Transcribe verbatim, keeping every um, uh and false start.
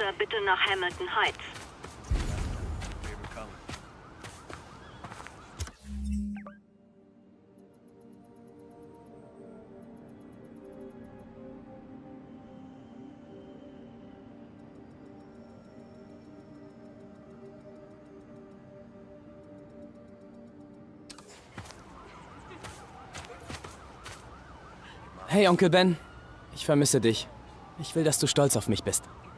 Officer, bitte nach Hamilton Heights. Hey, Onkel Ben. Ich vermisse dich. Ich will, dass du stolz auf mich bist.